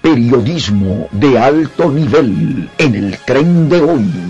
Periodismo de alto nivel en el tren de hoy.